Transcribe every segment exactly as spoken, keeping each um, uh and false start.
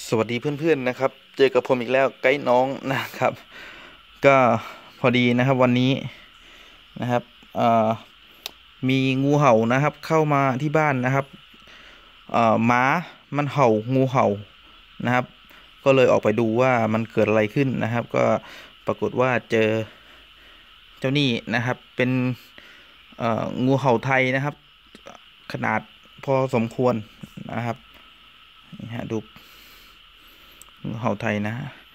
สวัสดีเพื่อนๆนะครับเจอกับผมอีกแล้วไกด์น้องนะครับก็พอดีนะครับวันนี้นะครับมีงูเห่านะครับเข้ามาที่บ้านนะครับหมามันเห่างูเห่านะครับก็เลยออกไปดูว่ามันเกิดอะไรขึ้นนะครับก็ปรากฏว่าเจอเจ้านี่นะครับเป็นงูเห่าไทยนะครับขนาดพอสมควรนะครับนี่ฮะดูงูเห่าไทยนะ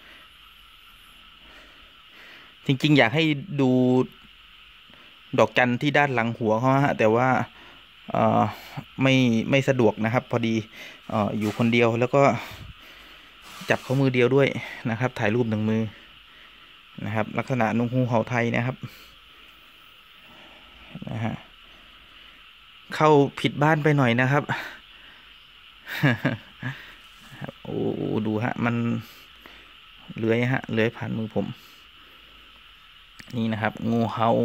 จริงๆอยากให้ดูดอกจันที่ด้านหลังหัวเขาฮะแต่ว่าเอ่อไม่ไม่สะดวกนะครับพอดีเอ่ออยู่คนเดียวแล้วก็จับเขามือเดียวด้วยนะครับถ่ายรูปหนึ่งมือนะครับลักษณะนุ่งงูเห่าไทยนะครับนะฮะเข้าผิดบ้านไปหน่อยนะครับโอ้ดูฮะมันเลื้อยฮะเลื้อยผ่านมือผมนี่นะครับงูเห่า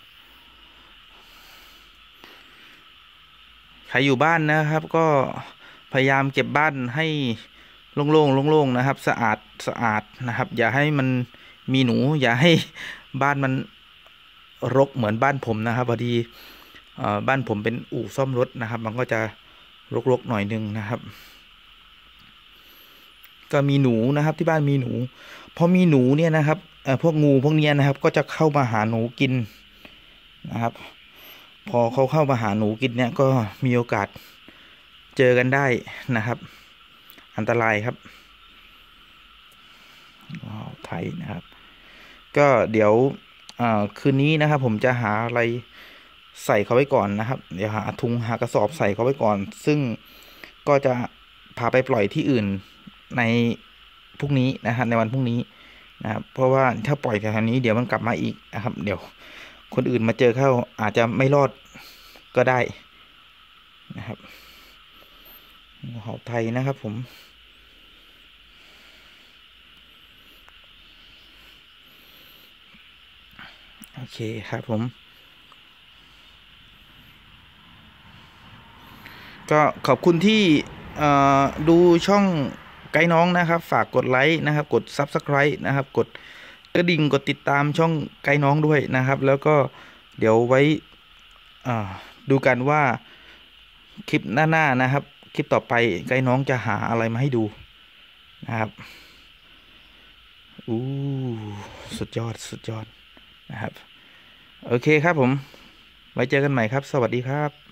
ใครอยู่บ้านนะครับก็พยายามเก็บบ้านให้โล่งๆโล่งๆนะครับสะอาดสะอาดนะครับอย่าให้มันมีหนูอย่าให้บ้านมันรกเหมือนบ้านผมนะครับพอดีบ้านผมเป็นอู่ซ่อมรถนะครับมันก็จะรกๆหน่อยนึงนะครับก็มีหนูนะครับที่บ้านมีหนูพอมีหนูเนี่ยนะครับพวกงูพวกนี้นะครับก็จะเข้ามาหาหนูกินนะครับพอเขาเข้ามาหาหนูกินเนี่ยก็มีโอกาสเจอกันได้นะครับอันตรายครับว้าวไทยนะครับก็เดี๋ยวคืนนี้นะครับผมจะหาอะไรใส่เขาไว้ก่อนนะครับเดี๋ยวหาถุงหากระสอบใส่เขาไว้ก่อนซึ่งก็จะพาไปปล่อยที่อื่นในพรุ่งนี้นะครับในวันพรุ่งนี้นะครับเพราะว่าถ้าปล่อยแถวนี้เดี๋ยวมันกลับมาอีกนะครับเดี๋ยวคนอื่นมาเจอเข้าอาจจะไม่รอดก็ได้นะครับงูเห่าไทยนะครับผมโอเคครับผมก็ขอบคุณที่ดูช่องไกด์น้องนะครับฝากกดไลค์นะครับกด ซับสไครบ์ นะครับกดกระดิ่งกดติดตามช่องไกด์น้องด้วยนะครับแล้วก็เดี๋ยวไว้ดูกันว่าคลิปหน้าๆนะครับคลิปต่อไปไกด์น้องจะหาอะไรมาให้ดูนะครับอู้สุดยอดสุดยอดนะครับโอเคครับผมไว้เจอกันใหม่ครับสวัสดีครับ